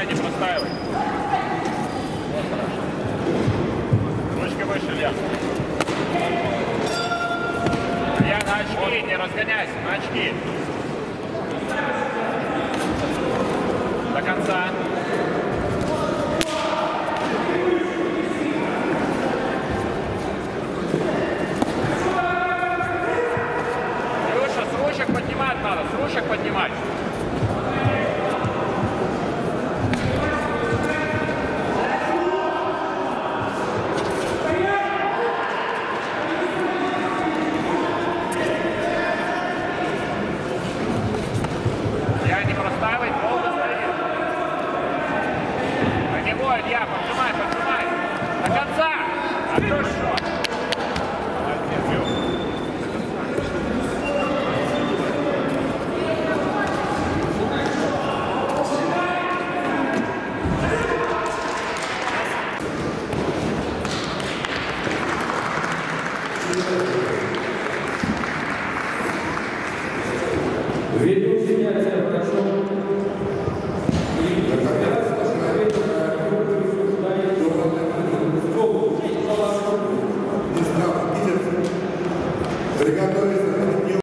не простаивай. Вот хорошо. Ручки выше, Илья. Илья, на очки, не разгоняйся, на очки. До конца. Илюша, с ручек поднимать надо, с ручек поднимать. Илья, поджимай, поджимай. До конца. Хорошо. Ведущий занятия прошел